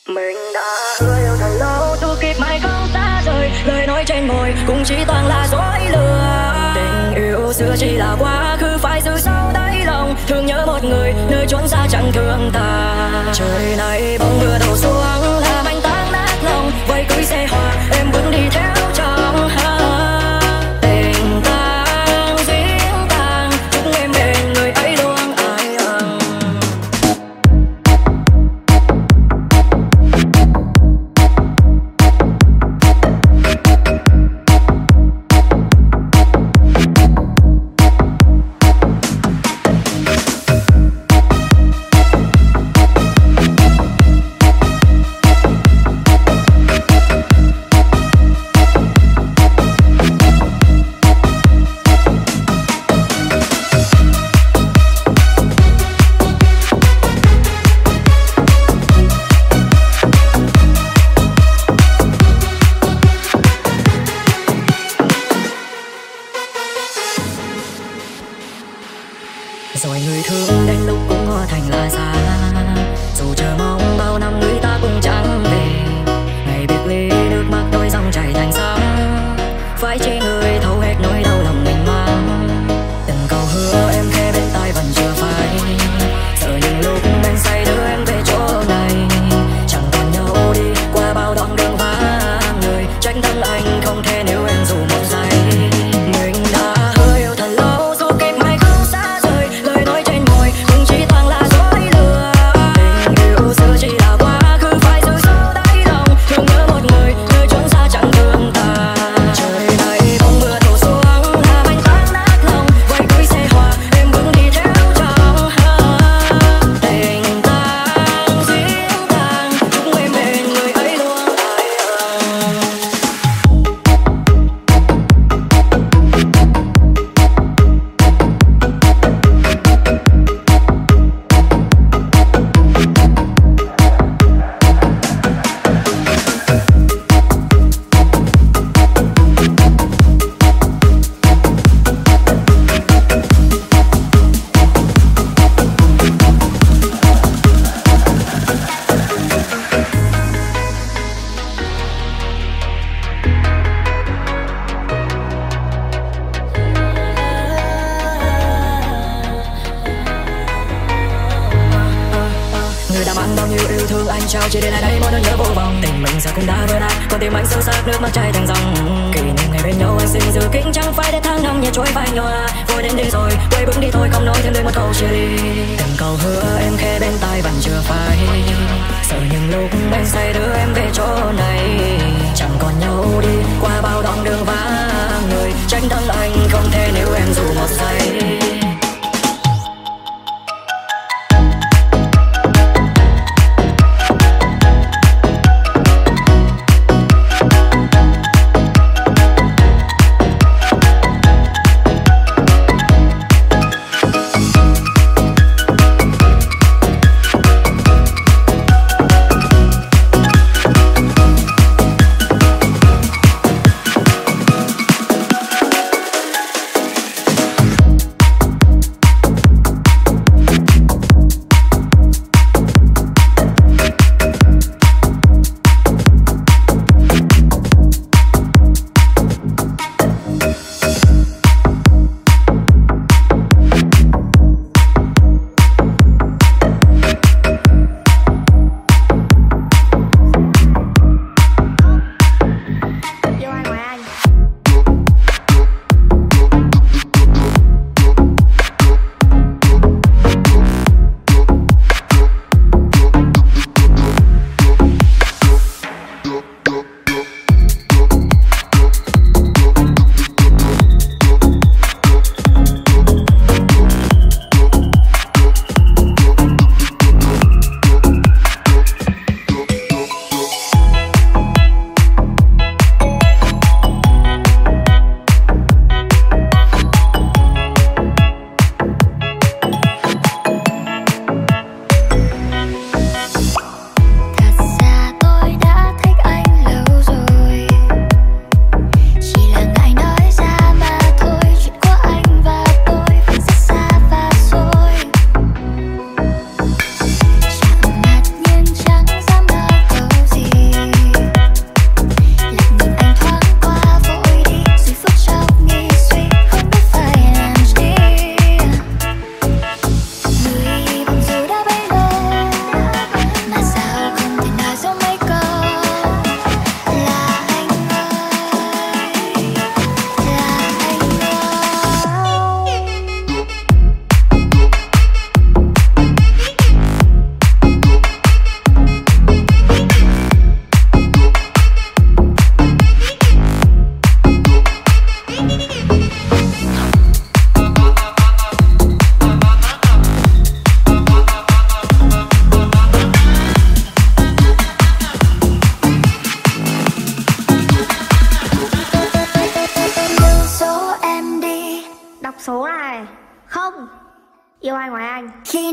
Mình đã hứa yêu thật lâu, tu kiếp mãi không xa rời. Lời nói trên môi cũng chỉ toàn là dối lừa. Tình yêu xưa chỉ là quá khứ, phải giữ sâu đáy lòng. Thương nhớ một người, nơi chốn xa chẳng thương ta. Trời này bóng mưa đổ xuống, làm anh tan nát lòng. Vây cưới xe hoa, em vẫn đi theo chồng. Tình tang dính tang, chúc em bên người ấy luôn ai hằng. Rồi người thương đến lúc cũng hóa thành là xa. Dù chờ mong bao năm người ta cũng chẳng về. Ngày biệt ly nước mắt đôi dòng chảy thành sông. Phải chỉ người thấu hết nỗi đau lòng mình mang. Từng câu hứa em khe bên tai vẫn chưa phai. Giờ những lúc men say đưa em về chỗ này. Chẳng còn nhau đi qua bao đoạn đường vắng người. Tránh thân anh không thể nếu em dù một giây. Mình đã hứa yêu thật lâu, dù kịp mai không xa rời. Lời nói trên môi cũng chỉ toàn là dối lừa. Tình yêu xưa chỉ là quá khứ, phải giữ sâu đáy lòng. Thương nhớ một người, nơi chốn xa chẳng thương ta. Trời này bóng mưa đổ xuống, làm anh tan nát lòng. Vây cưới xe hoa, em vẫn đi theo chồng. Tình tang dính tang, chúc em bên người ấy luôn ai hằng. Người đã mang bao nhiêu yêu thương anh trao chỉ để lại đây mỗi nỗi nhớ vô vọng. Tình mình giờ cũng đã vỡ nát, còn tim anh sâu sắc nước mắt chảy thành dòng. Kỷ niệm ngày bên nhau anh xin giữ kín, chẳng phải để tháng năm nhẹ trôi phai nhòa. Vội đến đi rồi quay bước đi thôi, không nói thêm lời một câu chia ly. Từng câu hứa em khe bên tai vẫn chưa phai. Sợ những lúc anh say đưa em về chỗ này. Chẳng còn nhau đi qua bao đoạn đường vắng người. Tránh thân anh không thể nếu em dù một giây.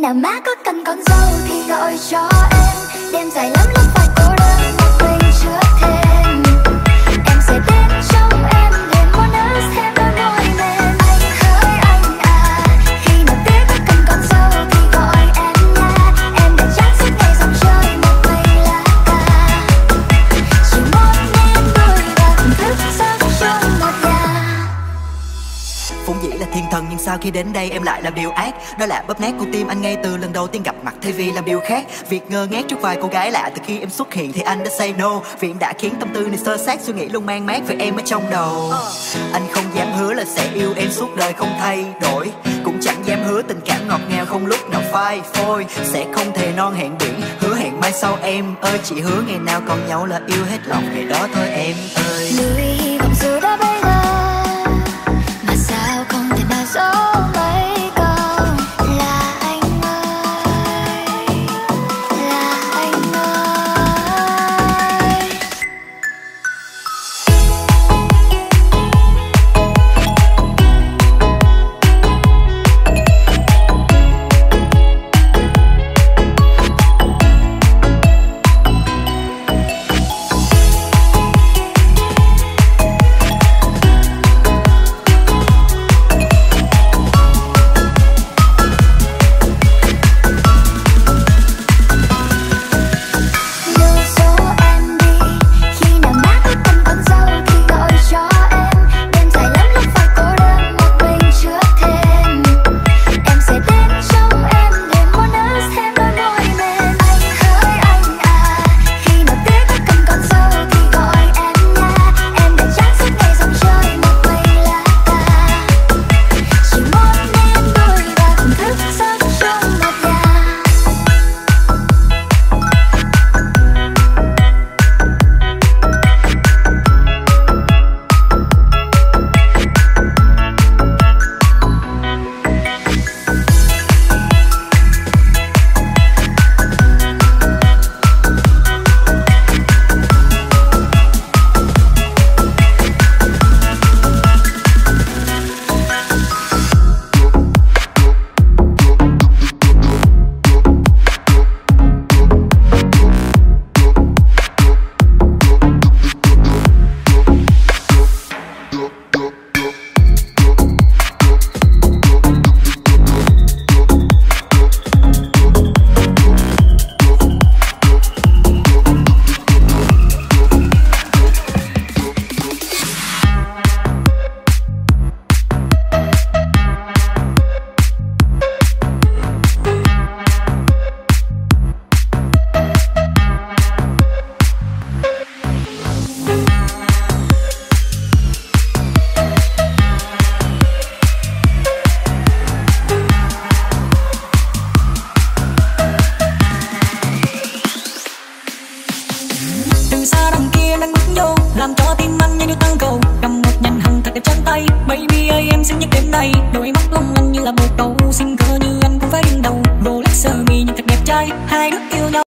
nào má có cần con dâu thì gọi cho em. Đêm dài lắm lúc phải cô đơn một mình chưa thêm. Em sẽ đến trong em liền muốn nở thêm đôi môi mềm. Anh hỡi anh à, khi nào biết có cần con dâu thì gọi em nha. Em đã chán suốt ngày dòng chơi một mình lá cà. Chỉ muốn em đôi và cùng thức giấc trong một nhà. Vốn dĩ là thiên thần nhưng sau khi đến đây em lại làm điều ác. Đó là bóp nát con tim anh ngay từ lần đầu tiên gặp mặt thay vì làm điều khác. Việc ngơ ngác trước vài cô gái lạ từ khi em xuất hiện thì anh đã say no. Việc đã khiến tâm tư này sơ sát, suy nghĩ luôn mang mát về em ở trong đầu. Anh không dám hứa là sẽ yêu em suốt đời không thay đổi, cũng chẳng dám hứa tình cảm ngọt ngào không lúc nào phai phôi. Sẽ không thề non hẹn biển, hứa hẹn mai sau em ơi. Chỉ hứa ngày nào còn nhau là yêu hết lòng, ngày đó thôi em ơi. Người hy vọng dù đã bây giờ mà sao không thể nào giấu mấy câu là anh ơi, là anh ơi. làm cho tim anh như tăng cầu, cầm một nhành hồng thật đẹp trên tay. Baby ơi em xinh nhất đêm nay, đôi mắt long